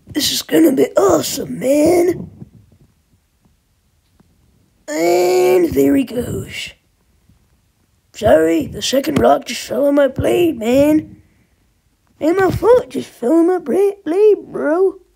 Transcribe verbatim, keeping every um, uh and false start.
This is gonna be awesome, man. And there he goes. Sorry, the second rock just fell on my blade, man. And my foot just fell on my blade, bro.